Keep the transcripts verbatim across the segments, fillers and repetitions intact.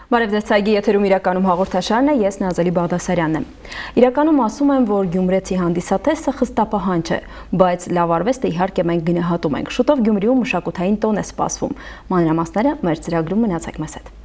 Բարև ձեզ, ցայգի եթերում իրականում հաղորդաշարն է, ես Նազելի Բաղդասարյանն եմ։ Իրականում ասում եմ, որ գյումրեցի հանդիսատեսը խստապահանջ է, բայց լավ արվեստը իհարկե մենք գնահատում ենք։ Շուտով Գյումրիում մշակութային տոն է սպասվում։ Մանրամասները մեր ծրագրում, մնացեք մեզ հետ։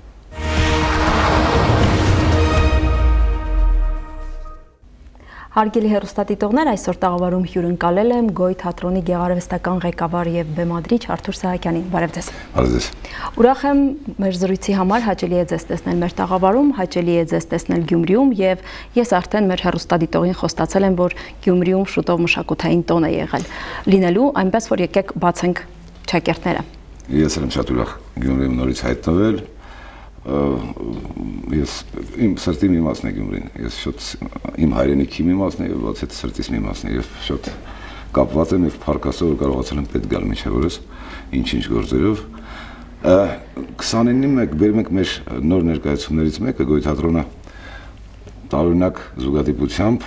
Հարգելի հեռուստադիտողներ, այսօր տաղավարում հյուրընկալել եմ Գոյ թատրոնի գեղարվեստական ղեկավար եւ բեմադրիչ Արթուր Սահակյանին։ Բարև ձեզ։ Բարև ձեզ։ Ուրախ եմ մեր զրույցի համար, հաճելի է ձեզ տեսնել մեր տաղավարում, հաճելի է ձեզ տեսնել Գյումրիում եւ ես արդեն մեր հեռուստադիտողին խոստացել եմ, որ Գյումրիում շուտով մշակութային տոն է եղել լինելու, այնպես որ եկեք բացենք ճակերտները։ Ես եմ շատ ուրախ Գյումրիում նորից հայտնվել։ Ես իմ սրտի մի մասն է Գյումրին, ես շատ իմ հայրենիքի մի մասն է եւ բաց այդ սրտիս մի մասն է եւ շատ կապված եմ եւ փառքասով կարողացել եմ պետք գալ միջև օրս ինչ-ինչ գործերով։ քսանինը մեկ բերում ենք մեր նոր ներկայացումներից մեկը Գոյ թատրոնը տարօրինակ զուգադիպությամբ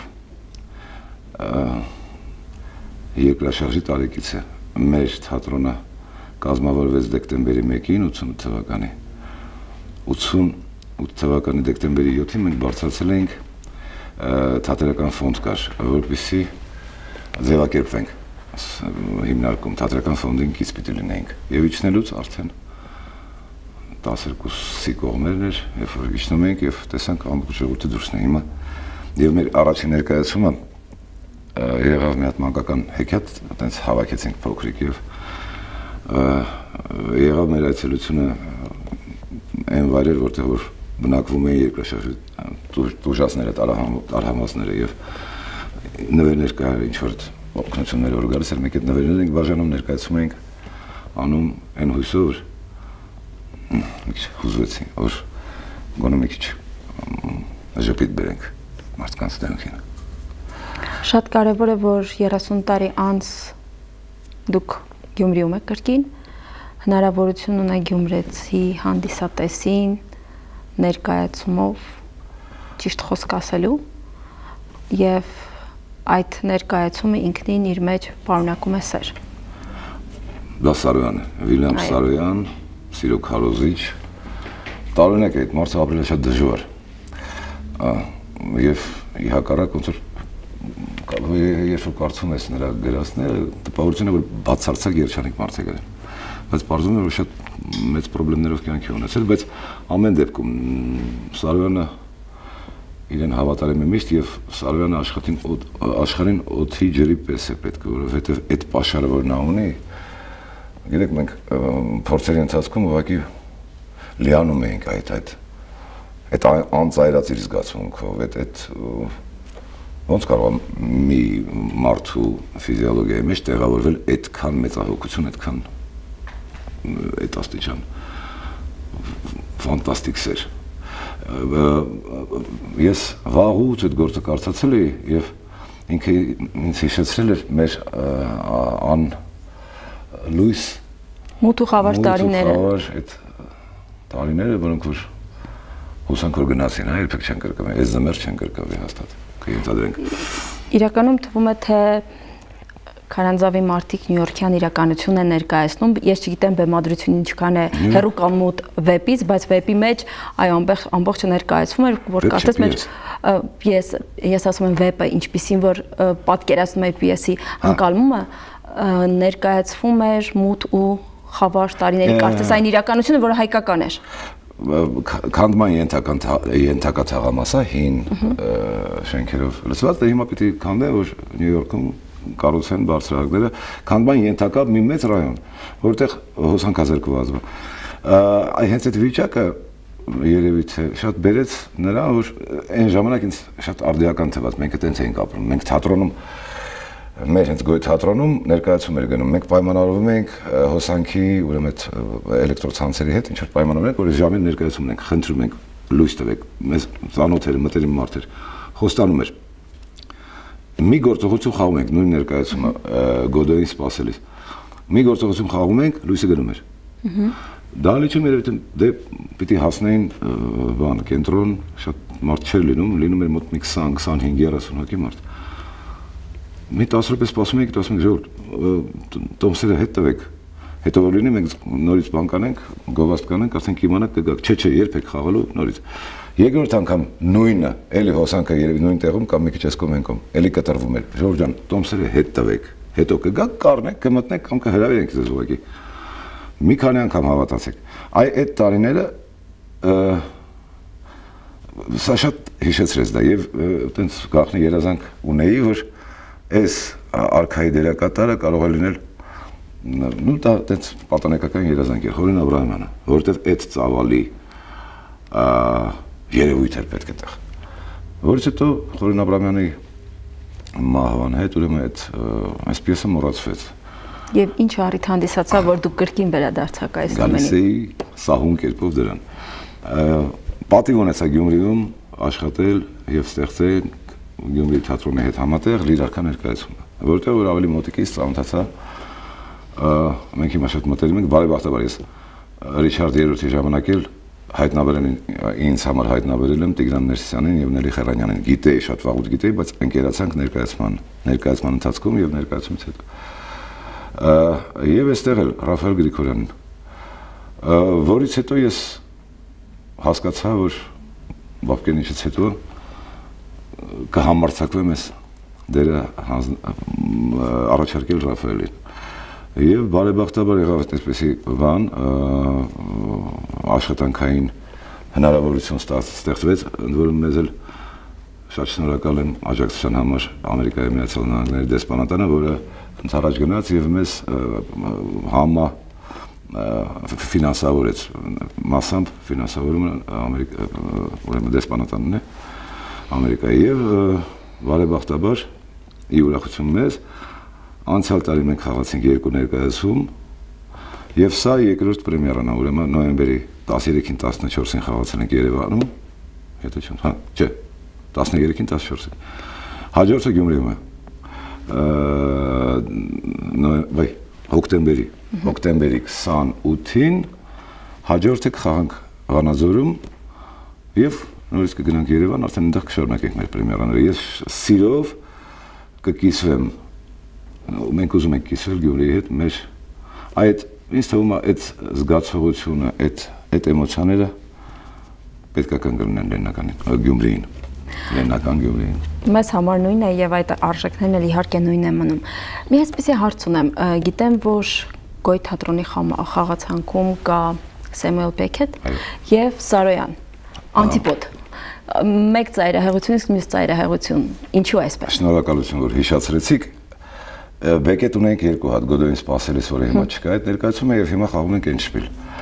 երկրաշարժի տարեկից է։ Մեր թատրոնը կազմավորվեց դեկտեմբերի մեկին ութսուն թվականի ութսունութ թվականի դեկտեմբերի յոթին մենք բարձրացել էինք թատերական ֆոնդ կար, որպեսզի ձևակերպվենք հիմնարկում թատերական ֆոնդին կից պիտի լինեինք եւ իջնելուց արդեն տասներկուսի կողմերն էր, երբ որ իջնում ենք եւ տեսանք ամբողջ ժողովուրդը դուրս է հիմա եւ մեր առաջին ներկայացումը եղավ մի հատ մանկական հեքիաթ, այտենց հավաքեցինք փոքրիկ եւ եղավ մեր այցելությունը այն վայրեր, որտեղ որ բնակվում էին երկրաշարժի տուժածները, տարհամասները եւ նվերներ կար, ինչ որ օգնություններ որ գալիս էր, մենք այդ նվերներն ենք բաժանում, ներկայացում ենք անում այն հույսով, մի քիչ հուզվեցին, որ գոնե մի քիչ ժպիտ բերենք մարդկանց դեմքին։ Շատ կարևոր է, որ երեսուն տարի անց դուք Գյումրիում եք կրկին հնարավորություն ունեք գյումրեցի հանդիսատեսին ներկայացումով ճիշտ խոսք ասելու եւ այդ ներկայացումը ինքնին իր մեջ պարունակում է սեր։ Դա Սարոյան է, Վիլյամ Սարոյան, սիրո քարոզիչ, տարօրինակ է այդ մարդը ապրել է շատ դժվար։ Եվ ի հակառակ ոնց որ երբ որ կարծում ես նրա գրածները, տպավորություն է, որ բացարձակ երջանիկ մարդ է գրել։ Բայց պարզվում է, որ շատ մեծ պրոբլեմներով կյանքի ունեցել, բայց ամեն դեպքում Սարոյանը իրեն հավատարիմ է միշտ եւ Սարոյանը աշխատին աշխարհին օդի ջրի պես է պետք, որովհետեւ այդ պաշարը որ նա ունի, գիտեք մենք փորձերի ընթացքում ուղղակի լիանում ենք այդ այդ այդ անծայրածիր զգացմունքով, այդ այդ ոնց կարող մի մարդու ֆիզիոլոգիայի մեջ տեղավորվել այդքան մեծահոգություն, այդքան այդ աստիճան ֆանտաստիկ սեր։ Ես վաղուց այդ գործը կարծացել էի եւ ինքը ինձ հիշեցրել էր մեր ան լույս մութ ու խավար տարիները։ Այդ տարիները, որոնք որ հուսանք որ գնացին, հա, երբեք չեն կրկնվի, այս զմեր չեն կրկնվի հաստատ։ Կընտրենք։ Իրականում թվում է թե Քարանձավի մարդիկ նյույորքյան իրականություն են ներկայացնում։ Ես չգիտեմ բեմադրությունը ինչքան է հեռու կամ մոտ վեպից, բայց վեպի մեջ այո ամբողջը ներկայացվում էր, որ կարծես մեր ես ես ասում եմ վեպը ինչպիսին որ պատկերացնում է պիեսի ընկալումը ներկայացվում էր մութ ու խավար տարիների կարծես այն իրականությունը, որը հայկական էր։ Քանդման ենթական ենթակա թաղամասը հին շենքերով լցված է, հիմա պիտի քանդեն, որ Նյույորքում կառուցեն բարձրահարկները, քանդման ենթակա մի մեծ ռայոն, որտեղ հոսանքազրկված է։ Այ հենց այդ վիճակը երևի թե շատ բերեց նրան, որ այն ժամանակ ինձ շատ արդիական թվաց, մենք այտենց էինք ապրում, մենք թատրոնում մեր հենց Գոյ թատրոնում ներկայացում էր գնում, մենք պայմանավորվում ենք հոսանքի, ուրեմն այդ էլեկտրոցանցերի հետ, ինչ որ պայմանավորվում ենք, որ ժամին ներկայացում ենք, խնդրում ենք լույս տվեք, մեզ ծանոթ էր, մտերիմ մարդ էր, խոստանում էր։ Մի գործողություն խաղում ենք, նույն ներկայացումը Գոդոյին սպասելիս։ Մի գործողություն խաղում ենք, լույսը գնում էր։ Դա լիճում էր, դե պիտի հասնեին բան, կենտրոն, շատ մարդ չէր լինում, լինում էր մոտ մի քսան, քսանհինգ, երեսուն հոգի մարդ։ Մի տասը րոպե սպասում ենք, ասում ենք ժողովուրդ, տոմսերը հետ տվեք, Հետո որ լինի մենք նորից բան կանենք, գովաստ կանենք, ասենք իմանանք կգաք, չէ, չէ, երբեք խաղալու նորից։ Երկրորդ անգամ նույնը, էլի հոսանքը երևի նույն տեղում կամ մի քիչ էս կողմ են կողմ, էլի կտրվում էր։ Ժորժ ջան, տոմսերը հետ տվեք, հետո կգաք, կառնեք, կմտնեք կամ կհրավիրենք ձեզ ուղղակի։ Մի քանի անգամ հավատացեք։ Այ այդ տարիները սա շատ հիշեցրեց դա եւ այտենց գախնի երազանք ունեի, որ այս արքայի դերակատարը կարող է լինել նու դա այտենց պատանեկական երազանք էր Խորին Աբրահամյանը, որովհետեւ այդ ծավալի երևույթ էր պետք այդտեղ։ Որից հետո Խորին Աբրահամյանի մահվան հետ ուրեմն այդ այս պիեսը մոռացվեց։ Եվ ինչ առիթ հանդիսացավ, որ դուք կրկին վերադարձաք այս ամենին։ Գալիս էի սահուն կերպով դրան։ Պատիվ ունեցա Գյումրիում աշխատել եւ ստեղծել Գյումրի թատրոնի հետ համատեղ լիրարքա ներկայացումը, որտեղ որ ավելի մոտիկից ծանոթացա մենք հիմա շատ մտերիմ ենք, բարեբախտաբար ես Ռիչարդ երրորդի ժամանակ էլ հայտնաբերել ինձ համար հայտնաբերել եմ Տիգրան Ներսիսյանին եւ Նելի Խերանյանին, գիտեի, շատ վաղուց գիտեի, բայց ընկերացանք ներկայացման ներկայացման ընթացքում եւ ներկայացումից հետո։ Եվ այստեղ էլ Ռաֆայել Գրիգորյանին, որից հետո ես հասկացա, որ Բաբկենիչից հետո կհամարձակվեմ ես դերը առաջարկել Ռաֆայելին։ Եվ բարեբախտաբար եղավ այդպիսի բան, աշխատանքային հնարավորություն ստեղծվեց, ընդ որում մեզ էլ շատ շնորհակալ եմ աջակցության համար Ամերիկայի Միացյալ Նահանգների դեսպանատանը, որը ընդառաջ գնաց եւ մեզ համա ֆինանսավորեց, մասամբ ֆինանսավորումը Ամերիկա ուրեմն դեսպանատանն է Ամերիկայի եւ բարեբախտաբար ի ուրախություն մեզ անցյալ տարի մենք խաղացինք երկու ներկայացում եւ սա երկրորդ պրեմիերան է, ուրեմն նոյեմբերի տասներեքին տասնչորսին խաղացել ենք Երևանում, հետո չեմ, հա, չէ, տասներեքին տասնչորսին։ Հաջորդը Գյումրիում է։ Վայ, հոկտեմբերի, հոկտեմբերի քսանութին հաջորդը կխաղանք Վանաձորում եւ նորից կգնանք Երևան, արդեն այնտեղ կշարունակենք մեր պրեմիերաները։ Ես սիրով կկիսվեմ, մենք ուզում ենք կիսվել Գյումրիի հետ, մեր այդ ինձ թվում է այդ զգացողությունը, այդ այդ էմոցիաները պետք է կընկնեն Լեննականին, Գյումրիին, Լեննական Գյումրիին։ Մեզ համար նույնն է եւ այդ արժեքներն էլ իհարկե նույնն են մնում։ Մի այսպեսի հարց ունեմ, գիտեմ, որ Գոյ թատրոնի խաղացանքում կա Սեմուել Բեքեթ եւ Սարոյան, անտիպոդ։ Մեկ ծայրահեղություն, իսկ մյուս ծայրահեղություն։ Ինչու այսպես։ Շնորհակալություն, որ հիշացրեցիք։ Բեկետ ունենք երկու հատ Գոդոյին սպասելիս, որը հիմա չկա այդ ներկայացումը եւ հիմա խաղում ենք Էնդշպիլ։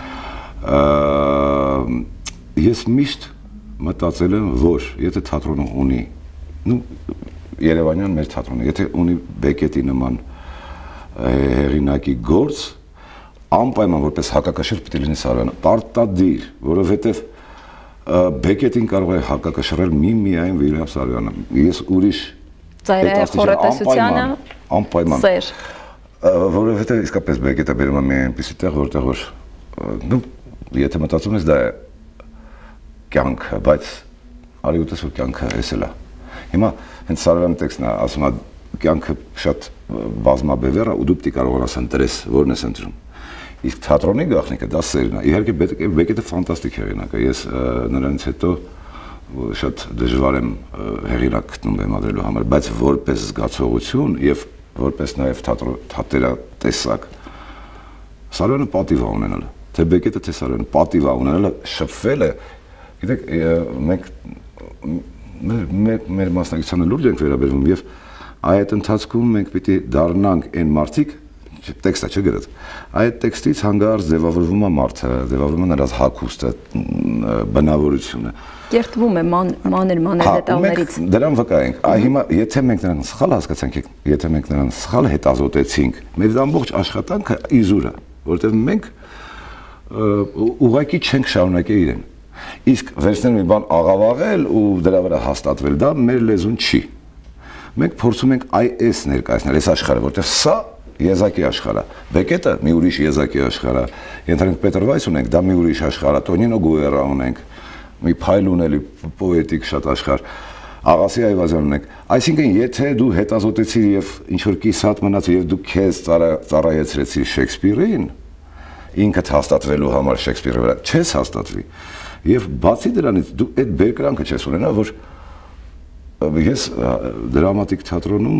Ես միշտ մտածել եմ, որ եթե թատրոնը ունի, նու Երևանյան մեր թատրոնը, եթե ունի Բեկետի նման հեղինակի գործ, անպայման որպես հակակշիռ պիտի լինի Սարոյանը, պարտադիր, որովհետեւ Բեկետին կարող է հակակշռել միմիայն Վիլյամ Սարոյանը։ Ես ուրիշ ծայրահեղ խորհրդասությանը անպայման սեր, որովհետև իսկապես Բեկետը բերում է մի այնպիսի տեղ, որտեղ որ դու եթե մտածում ես դա է կյանքը, բայց արի ուտես որ կյանքը էս էլ է։ Հիմա հենց Սարոյանի տեքստն է ասում է կյանքը շատ բազմաբևեռ է ու դու պիտի կարողանաս ընտրես որն ես ընտրում։ Իսկ թատրոնի գաղտնիքը դա սերն է։ Իհարկե Բեկետը ֆանտաստիկ հեղինակ է։ Ես նրանից հետո շատ դժվար եմ հեղինակ գտնում բեմադրելու համար, բայց որպես զգացողություն եւ որպես նաեւ թատերատեսակ Սարոյանը պատիվ է ունենալ, թե Բեկետը թե Սարոյանը պատիվ է ունենալ, շփվել է, գիտեք, մենք մեր մասնակցությանը լուրջ ենք վերաբերվում եւ այդ ընթացքում մենք պիտի դառնանք այն մարդիկ, տեքստը չգրած, այդ տեքստից հանգարց ձևավորվում է մարդը, ձևավորվում է նրա հագուստը, բնավորությունը։ Կերտվում է մանր մանր դետալներից։ Դրան վկա ենք։ Այ հիմա եթե մենք նրան սխալ հասկացանք, եթե մենք նրան սխալ հետազոտեցինք, մեր ամբողջ աշխատանքը իզուր է, որովհետև մենք ուղղակի չենք շարունակել իրեն։ Իսկ վերցնել մի բան աղավաղել ու դրա վրա հաստատվել, դա մեր լեզուն չի։ Մենք փորձում ենք այ այս ներկայացնել, այս աշխարհը, որովհետև սա եզակի աշխարհ է։ Բեկետը մի ուրիշ եզակի աշխարհ է։ Ենթադրենք Պետր Վայս ունենք, դա մի ուրիշ աշխարհ է։ Տոնինո Գուերա ունենք, մի փայլ ունելի պոետիկ շատ աշխարհ։ Աղասի Այվազյան ունենք։ Այսինքն, եթե դու հետազոտեցիր եւ ինչ որ կիսատ մնաց եւ դու քեզ ծառայեցրեցիր Շեքսպիրին, ինքդ հաստատվելու համար Շեքսպիրի վրա չես հաստատվի։ Եվ բացի դրանից դու այդ բերկրանքը չես ունենա, որ ես դրամատիկ թատրոնում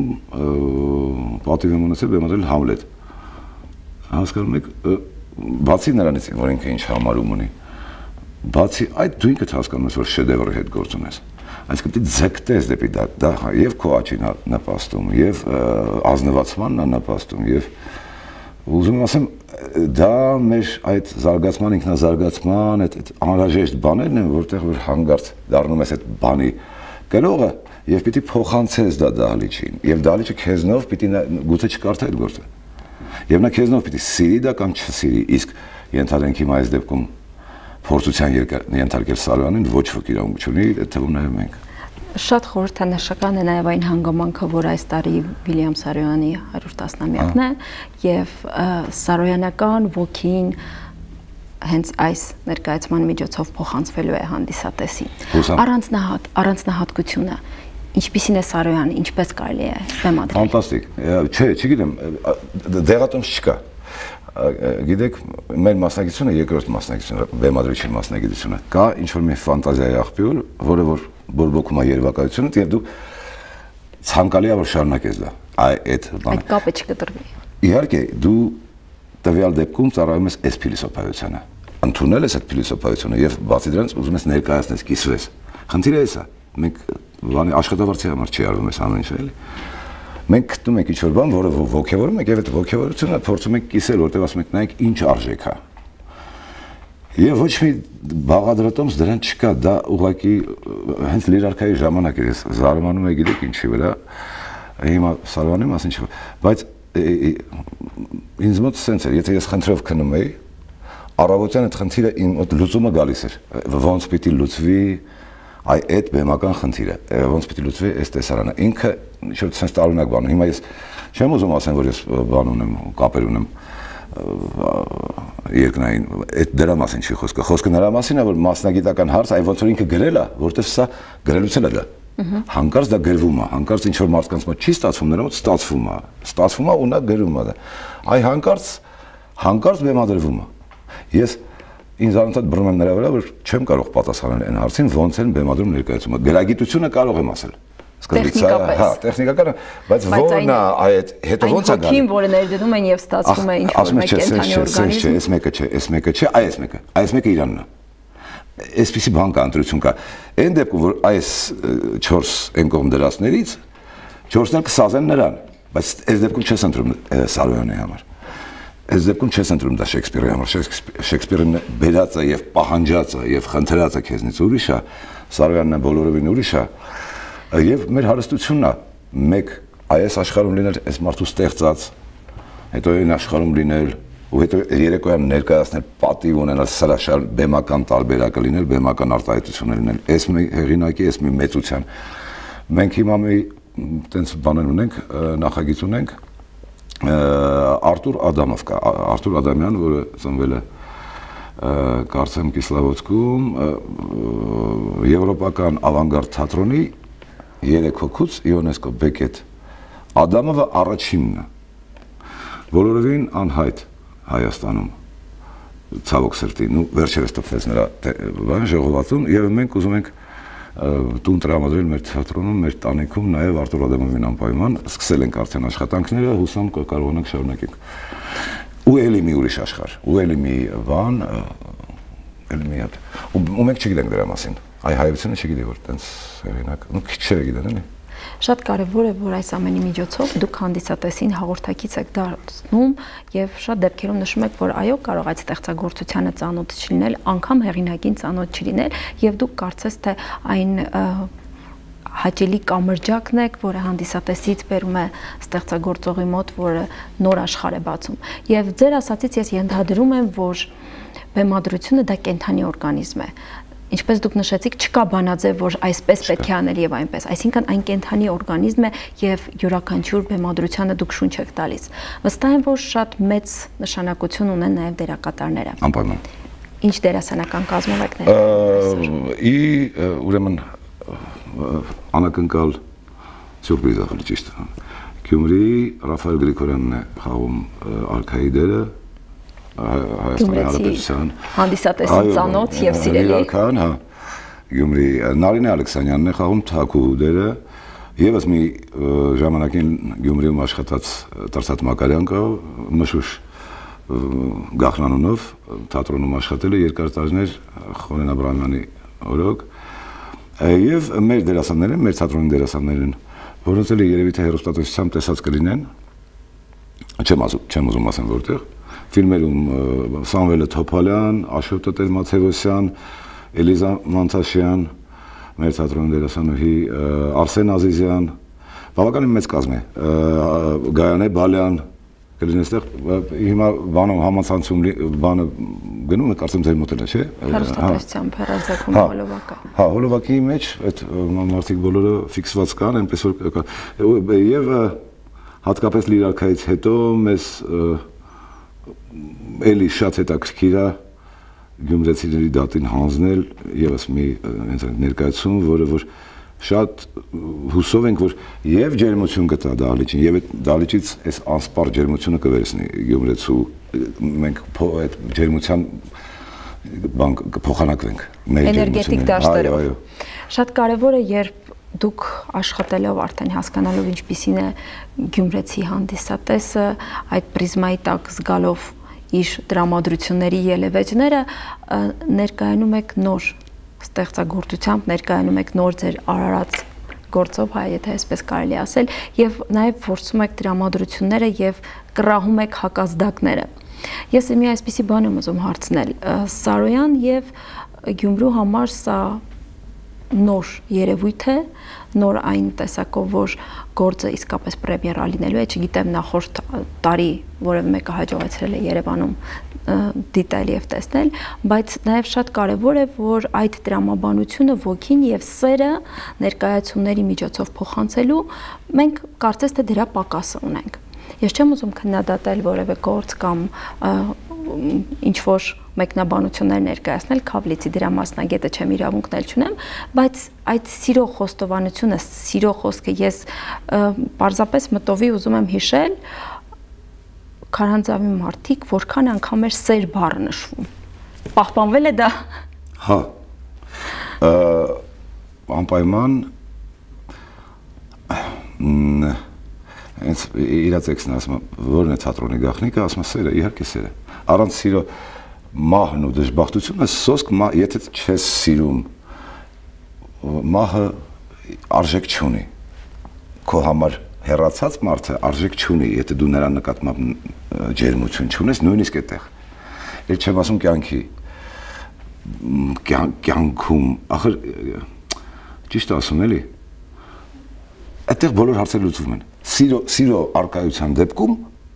պատիվ եմ ունեցել բեմադրել Համլետ։ Հասկանում եք, բացի նրանից, որ ինքը ինչ համարում ունի, բացի այդ դու ինքդ հասկանում ես, որ շեդևրի հետ գործ ունես։ Այսինքն դու ձգտես դեպի դա, դա եւ քո աչին նպաստում, եւ ազնվացմանն է նպաստում, եւ ուզում եմ ասեմ, դա մեր այդ զարգացման, ինքնազարգացման, այդ անհրաժեշտ բաներն են, որտեղ որ հանգարց դառնում ես այդ բանի գրողը եւ պիտի փոխանցես դա դահլիճին, եւ դահլիճը քեզնով պիտի գուցե չկարդա այդ գործը։ Եվ նա քեզնով պիտի սիրի դա կամ չսիրի, իսկ ենթադրենք հիմա այս դեպքում փորձության ենթարկել Սարոյանին ոչ ոք իրավունք չունի, այդ թվում նաև մենք։ Շատ խորհրդանշական է նաև այն հանգամանքը, որ այս տարի Վիլյամ Սարոյանի հարյուր տասնամյակն է եւ սարոյանական ոգին հենց այս ներկայացման միջոցով փոխանցվելու է հանդիսատեսին։ Առանձնահատ առանձնահատկությունը ինչպիսին է Սարոյանը, ինչպես կարելի է բեմադրել։ Ֆանտաստիկ։ Չէ, չգիտեմ, դեղատոմս չկա։ Գիտեք, մեր մասնագիտությունը երկրորդ մասնագիտությունը, բեմադրիչի մասնագիտությունը, կա ինչ-որ մի ֆանտազիայի աղբյուր, որը որ բորբոքում է երևակայությունը, եւ դու ցանկալի է որ շարունակես դա։ Այդ բանը։ Այդ կապը չկտրվի։ Իհարկե, դու տվյալ դեպքում ծառայում ես այս փիլիսոփայությանը, ընդունել ես այդ փիլիսոփայությունը եւ բացի դրանից ուզում ես ներկայացնես, կիսվես։ Խնդիրը էս է։ Մենք բանի աշխատավարձի համար չի արվում այս ամեն ինչը, էլի։ Մենք գտնում ենք ինչ-որ բան, որը ոգևորում ենք, եւ այդ ոգևորությունը փորձում ենք կիսել, որտեղ ասում ենք, նայեք ինչ արժեք է։ Եվ ոչ մի բաղադրատոմս դրան չկա, դա ուղղակի հենց լիրարքայի ժամանակ է, ես զարմանում եմ, գիտեք ինչի վրա, հիմա Սարոյանի մասին չի, բայց ինձ մոտ սենց էր, եթե ես խնդրով քնում էի, առավոտյան այդ խնդիրը իմ մոտ լուծումը գալիս էր, ոնց պիտի լուծվի այ այդ բեմական խնդիրը, ոնց պիտի լուծվի այս տեսարանը, ինքը ինչ-որ sense տարօրինակ բան է, հիմա ես չեմ ուզում ասեմ, որ ես բան ունեմ, կապեր ունեմ երկնային, այդ դրա մասին չի խոսքը, խոսքը նրա մասին է, որ մասնագիտական հարց, այ ոնց որ ինքը գրել է, որտեղ սա գրելուց էլ է դա, հանկարծ դա գրվում է, հանկարծ ինչ-որ մարդկանց մոտ չի ստացվում, նրա մոտ ստացվում է, ստացվում է ու նա գրում է դա, այ հանկարծ, հանկարծ բեմադրվում է, ես ինձ անընդհատ բռնում եմ նրա վրա, որ չեմ կարող պատասխանել այն հարցին, ոնց են բեմադրում ներկայացումը։ Գրագիտությունը կարող եմ ասել։ Տեխնիկապես։ Հա, տեխնիկական, բայց որն է այդ հետո ոնց է գալի։ Այն որը ներդնում են եւ ստացվում է ինչ-որ մեկ կենթանի օրգանիզմ։ Այս մեկը չէ, այս մեկը չէ, այս մեկը, այս մեկը Իրանն է։ Այսպիսի բան կա, ընտրություն կա։ Այն դեպքում, որ այս չորս այն կողմ դրածներից չորսն էլ կսազեն նրան, բայց այս դեպքում չես ընտրում Սարոյանի համար։ Այս դեպքում չես ընտրում դա Շեքսպիրի համար, Շեքսպիրն բերած է եւ պահանջած է եւ խնդրած է քեզնից ուրիշ է, Սարոյանն է բոլորովին ուրիշ է, եւ մեր հարստությունն է մեկ այս աշխարհում լինել այս մարդու ստեղծած, հետո այն աշխարհում լինել ու հետո երեկոյան ներկայացնել պատիվ ունենալ սրաշար բեմական տարբերակը լինել, բեմական արտահայտությունը լինել, այս մի հեղինակի, այս մի մեծության։ Մենք հիմա մի տենց բաներ ունենք, նախագիծ ունենք Արտուր Ադամով կա, Արտուր Ադամյան, որը ծնվել է կարծեմ Կիսլավոցքում, եվրոպական ավանգարդ թատրոնի երեք հոգուց Իոնեսկո Բեկետ Ադամովը առաջինն է, բոլորովին անհայտ Հայաստանում, ցավոք սրտի, նու վերջերս տպվեց նրա ժողովածուն եւ մենք ուզում ենք տուն տրամադրել մեր թատրոնում, մեր տանիքում, նաև Արտուր Ադամովին անպայման, սկսել ենք արդեն աշխատանքները, հուսամ կարողանանք շարունակենք։ Ու էլի մի ուրիշ աշխարհ, ու էլի մի բան, էլի մի հատ։ Ու մենք չգիտենք դրա մասին։ Այ հայությունը չգիտի որ տենց հերինակ, ու քիչերը գիտեն, էլի։ Շատ կարևոր է, որ այս ամենի միջոցով դուք հանդիսատեսին հաղորդակից եք դարձնում եւ շատ դեպքերում նշում եք, որ այո, կարող այդ ստեղծագործությանը ծանոթ չլինել, անգամ հեղինակին ծանոթ չլինել եւ դուք կարծես թե այն հաճելի կամրջակն եք, որը հանդիսատեսից բերում է ստեղծագործողի մոտ, որը նոր աշխարհ է բացում։ Եվ ձեր ասածից ես ենթադրում եմ, որ բեմադրությունը դա կենթանի օրգանիզմ է։ Ինչպես դուք նշեցիք, չկա բանաձև, որ այսպես պետք է անել եւ այնպես, այսինքն այն կենթանի օրգանիզմ է եւ յուրաքանչյուր բեմադրությանը դուք շունչ եք տալիս։ Վստահ եմ, որ շատ մեծ նշանակություն ունեն նաեւ դերակատարները։ Անպայման։ Ինչ դերասանական կազմով եք ներկայացնում։ Ի ուրեմն անակնկալ սյուրպրիզ է, ճիշտ է։ Գյումրի Ռաֆայել Գրիգորյանն է խաղում արքայի դերը, Հայաստանի Հանրապետության հանդիսատեսի ծանոթ եւ սիրելի Իրական, հա, Գյումրի Նարինե Ալեքսանյանն է խաղում Թակու դերը, եւս մի ժամանակին Գյումրիում աշխատած Տրսատ Մակարյան կա, Մշուշ Գախնանունով թատրոնում աշխատել է երկար տարիներ Խորեն Աբրահամյանի օրոք, եւ մեր դերասանները, մեր թատրոնի դերասաններն, որոնց էլ երևի թե հեռուստատեսությամբ տեսած կլինեն, չեմ ասում, չեմ ուզում ասեմ որտեղ, ֆիլմերում Սամվելը Թոփալյան, Աշոտ Տեր-Մաթեոսյան, Էլիզա Մանթաշյան, մեր թատրոնի դերասանուհի Արսեն Ազիզյան, բավականին մեծ կազմ է, Գայանե Բալյան, կլինի այստեղ, հիմա բանը համացանցում բանը գնում է, կարծեմ ձեր մոտ էլ է, չէ՞։ Հեռուստատեսությամբ հեռարձակում հոլովակը։ Հա, հոլովակի մեջ այդ մարդիկ բոլորը ֆիքսված կան, այնպես որ եւ հատկապես լիրարքայից հետո մեզ էլի շատ հետաքրքիր է գյումրեցիների դատին հանձնել եւս մի ներկայացում, որը որ շատ հուսով ենք, որ եւ ջերմություն կտա դահլիճին, եւ այդ դահլիճից այս անսպառ ջերմությունը կվերցնի գյումրեցու, մենք այդ ջերմության բան կփոխանակվենք մեր էներգետիկ դաշտերով։ Շատ կարեւոր է, երբ դուք աշխատելով արդեն հասկանալով ինչպիսին է գյումրեցի հանդիսատեսը, այդ պրիզմայի տակ զգալով իր դրամատրությունների ելևէջները, ներկայանում եք նոր ստեղծագործությամբ, ներկայանում եք նոր ձեր արարած գործով, հայ, եթե այսպես կարելի ասել, եւ նաեւ փորձում եք դրամատրությունները եւ կռահում եք հակազդակները։ Ես մի այսպիսի բան եմ ուզում հարցնել. Սարոյան եւ Գյումրու համար սա նոր երևույթ է, նոր այն տեսակով, որ գործը իսկապես պրեմիերա լինելու է, չգիտեմ նախորդ տարի որևէ մեկը հաջողեցրել է Երևանում դիտել եւ տեսնել, բայց նաեւ շատ կարեւոր է, որ այդ դրամաբանությունը, ոգին եւ սերը ներկայացումների միջոցով փոխանցելու մենք կարծես թե դրա պակասը ունենք։ Ես չեմ ուզում քննադատել որևէ գործ կամ ինչ որ մեկնաբանություններ ներկայացնել, Քավլիցի դրա մասնագետը չեմ, իրավունքն էլ չունեմ, բայց այդ սիրո խոստովանությունը, սիրո խոսքը ես պարզապես մտովի ուզում եմ հիշել Քարանձավի մարդիկ որքան անգամ էր սեր բառը նշվում։ Պահպանվել է դա։ Հա։ Անպայման Հենց իրա տեքստն ասում, որն է թատրոնի գաղտնիքը, ասում է սերը, իհարկե սերը։ Առանց սիրո մահն ու դժբախտությունը, սոսկ, եթե չես սիրում, մահը արժեք չունի։ Քո համար հեռացած մարդը արժեք չունի, եթե դու նրան նկատմամբ ջերմություն չունես, նույնիսկ այդտեղ։ Էլ չեմ ասում կյանքի, կյանքում, ախր ճիշտ ասում էլի, այդտեղ բոլոր հարցերը լուծվում են։ Սիրո, սիրո արկայության դեպքում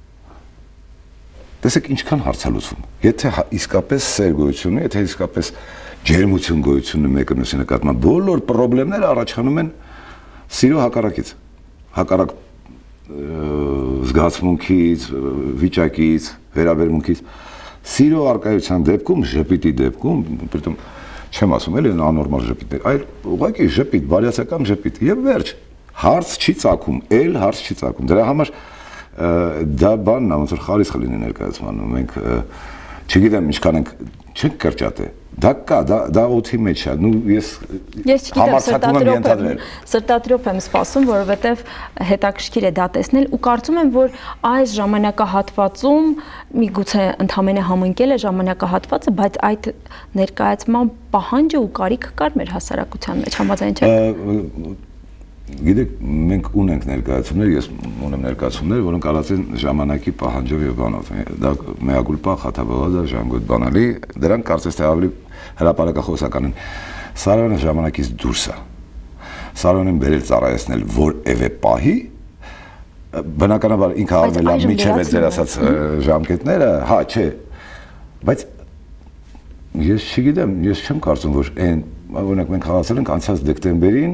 տեսեք ինչքան հարց է լուծվում։ Եթե իսկապես սեր գոյություն ունի, եթե իսկապես ջերմություն գոյություն ունի մեկը մյուսի նկատմամբ, բոլոր խնդիրները առաջանում են սիրո հակառակից, հակառակ զգացմունքից, վիճակից, վերաբերմունքից։ Սիրո արկայության դեպքում, ժպիտի դեպքում, պրիտոմ չեմ ասում էլի աննորմալ ժպիտներ, այլ ուղղակի ժպիտ, բարյացակամ ժպիտ եւ վերջ։ Հարց չի ծագում, էլ հարց չի ծագում։ Դրա համար դա բանն է, ոնց որ խարիսխ լինի ներկայացմանը, մենք չգիտեմ ինչքան ենք չենք կրճատե։ Դա կա, դա օդի մեջ է։ Նու ես համարձակվում եմ ենթադրել։ Սրտատրոփ եմ սպասում, որովհետև հետաքրքիր է դա տեսնել ու կարծում եմ, որ այս ժամանակահատվածում միգուցե ընդհանրապես համընկել է ժամանակահատվածը, բայց այդ ներկայացման պահանջը ու կարիքը կար մեր հասարակության մեջ, համաձայն չեք։ Գիտեք, մենք ունենք ներկայացումներ, ես ունեմ ներկայացումներ, որոնք արած են ժամանակի պահանջով եւ բանով։ Դա մեագուլպա, խաթաբավադա, ժանգոտ բանալի, դրանք կարծես թե ավելի հրապարակախոսական են։ Սարոյանը ժամանակից դուրս է։ Սարոյանին բերել ծառայեցնել որևէ պահի, բնականաբար ինքը արվել է միջև այդ ձեր ասած ժամկետները, հա, չէ։ Բայց ես չգիտեմ, ես չեմ կարծում, որ այն, օրինակ մենք խաղացել ենք անցած դեկտեմբերին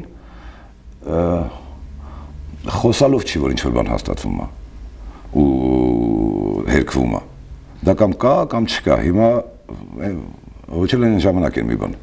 խոսալով չի, որ ինչ-որ բան հաստատվում է ու հերքվում է։ Դա կամ կա, կամ չկա, հիմա ոչ էլ են ժամանակ են մի բան։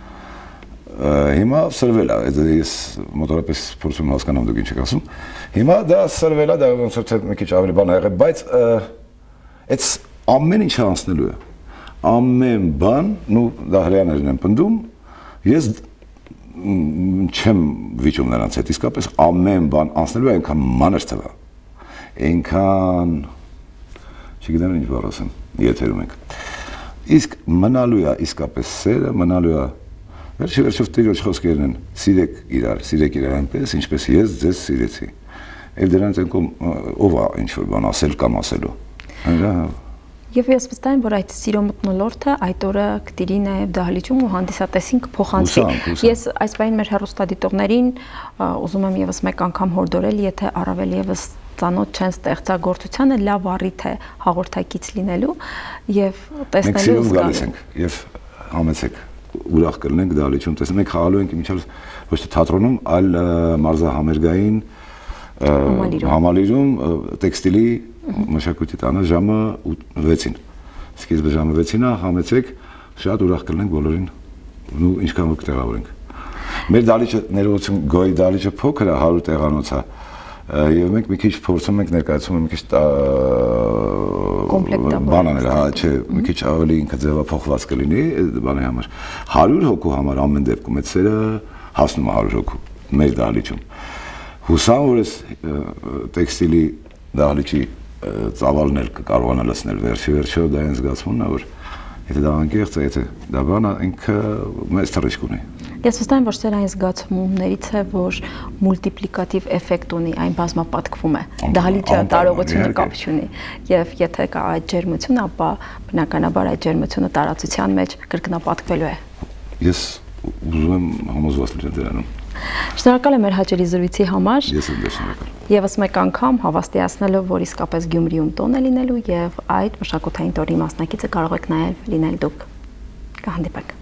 Հիմա սրվել է, ես մոտորապես փորձում հասկանամ դուք ինչ եք ասում, հիմա դա սրվել է, դա ոնց որ թե մի քիչ ավելի բան է եղել, բայց այդ ամեն ինչ անցնելու է։ Ամեն բան, նու դա հրեաներն են պնդում, ես չեմ վիճում նրանց հետ, իսկապես ամեն բան անցնելու է այնքան մանր թվա, այնքան, չգիտեմ ինչ բառ ասեմ, եթերում ենք, իսկ մնալու է իսկապես սերը, մնալու է, վերջի վերջով տիրոջ խոսքերն են, սիրեք իրար, սիրեք իրար այնպես, ինչպես ես ձեզ սիրեցի, և դրանց ենքում ով է ինչ-որ բան ասել կամ ասելու, Եվ ես վստահ եմ, որ այդ սիրո մթնոլորտը այդ օրը կտիրի նաև դահլիճում ու հանդիսատեսին կփոխանցի։ Ես այս բանին մեր հեռուստադիտողներին ուզում եմ եւս մեկ անգամ հորդորել, եթե առավել եւս ծանոթ չեն ստեղծագործությանը, լավ առիթ է հաղորդակից լինելու եւ տեսնելու ու զգալու։ Եվ համեցեք ուրախ կլինենք դահլիճում տեսնել, մենք խաղալու ենք իմիջիալ ոչ թե թատրոնում, այլ մարզահամերգային համալիրում տեքստիլի մշակույթի տանը ժամը վեցին, սկիզբը ժամը վեցին է, համեցեք, շատ ուրախ կլինենք բոլորին ու ինչքան որ կտեղավորենք։ Մեր դահլիճը ներողություն գոյի դահլիճը փոքր է, հարյուր տեղանոց է, եւ մենք մի քիչ փորձում ենք ներկայացում մի քիչ բան անել, հա, չէ, մի քիչ ավելի ինքը ձևափոխված կլինի բանի համար։ հարյուր հոգու համար ամեն դեպքում այդ սերը հասնում է հարյուր հոգու մեր դահլիճում։ Հուսամ, որ այս տեքստիլի դահլիճի ծավալն էլ կարողանա լցնել վերջի վերջով դա այն զգացումն է, որ եթե դա անկեղծ է, եթե դա բանը ինքը մեծ թռիչք ունի։ Ես վստահ եմ, որ սեր այն զգացումներից է, որ մուլտիպլիկատիվ էֆեկտ ունի, այն բազմապատկվում է։ Դահլիճը տարողությունը կապ չունի, եւ եթե կա այդ ջերմությունը, ապա բնականաբար այդ ջերմությունը տարածության մեջ կրկնապատկվելու է։ Ես ուզում եմ համոզված լինել դրանում։ Շնորհակալ եմ մեր հաճելի զրույցի համար։ Ես եմ շնորհակալ։ Եվս մեկ անգամ հավաստիացնելով, որ իսկապես Գյումրիում տոն է լինելու եւ այդ մշակութային տոնի մասնակիցը կարող եք նաեւ լինել դուք։ Կհանդիպենք։